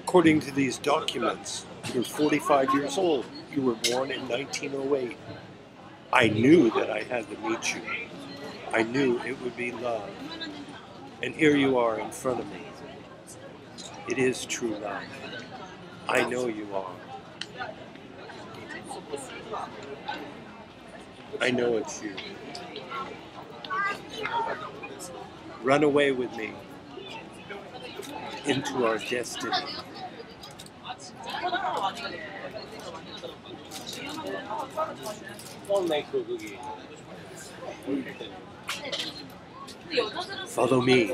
According to these documents, you're 45 years old. You were born in 1908. I knew that I had to meet you. I knew it would be love. And here you are in front of me. It is true love. I know you are. I know it's you. Run away with me into our destiny. Follow me.